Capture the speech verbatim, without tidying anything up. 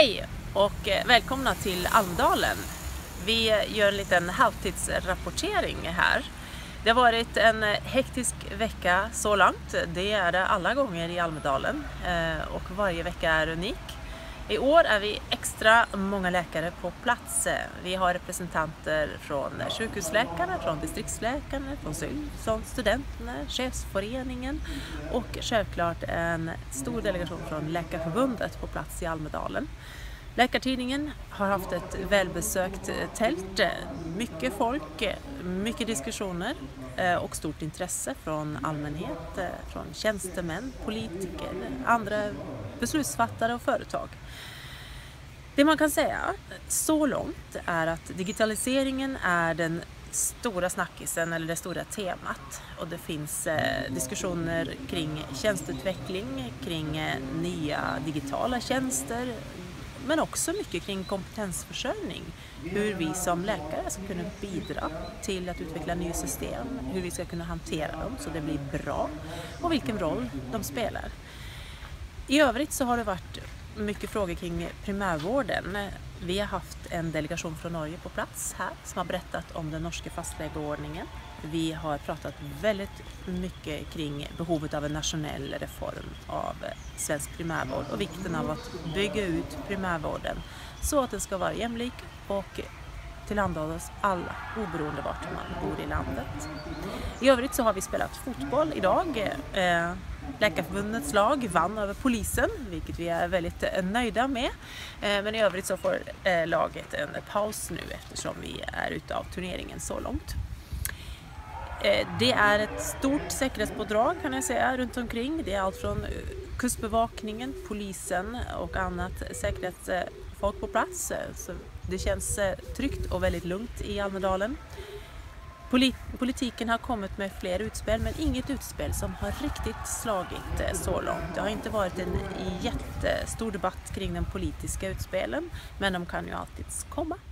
Hej och välkomna till Almedalen. Vi gör en liten halvtidsrapportering här. Det har varit en hektisk vecka så långt. Det är det alla gånger i Almedalen och varje vecka är unik. I år är vi extra många läkare på plats. Vi har representanter från sjukhusläkarna, från distriktsläkarna, från S U, från studenterna, chefsföreningen och självklart en stor delegation från Läkarförbundet på plats i Almedalen. Läkartidningen har haft ett välbesökt tält, mycket folk, mycket diskussioner och stort intresse från allmänhet, från tjänstemän, politiker, andra beslutsfattare och företag. Det man kan säga så långt är att digitaliseringen är den stora snackisen eller det stora temat, och det finns eh, diskussioner kring tjänsteutveckling, kring eh, nya digitala tjänster, men också mycket kring kompetensförsörjning. Hur vi som läkare ska kunna bidra till att utveckla nya system, hur vi ska kunna hantera dem så det blir bra och vilken roll de spelar. I övrigt så har det varit mycket frågor kring primärvården. Vi har haft en delegation från Norge på plats här som har berättat om den norska fastlägeordningen. Vi har pratat väldigt mycket kring behovet av en nationell reform av svensk primärvård och vikten av att bygga ut primärvården så att den ska vara jämlik och tillhandahållas alla oberoende vart man bor i landet. I övrigt så har vi spelat fotboll idag. Läkarförbundets lag vann över polisen, vilket vi är väldigt nöjda med. Men i övrigt så får laget en paus nu eftersom vi är ute av turneringen så långt. Det är ett stort säkerhetspådrag kan jag säga runt omkring. Det är allt från kustbevakningen, polisen och annat säkerhetsfolk på plats. Så det känns tryggt och väldigt lugnt i Almedalen. Politiken har kommit med fler utspel, men inget utspel som har riktigt slagit så långt. Det har inte varit en jättestor debatt kring den politiska utspelen, men de kan ju alltid komma.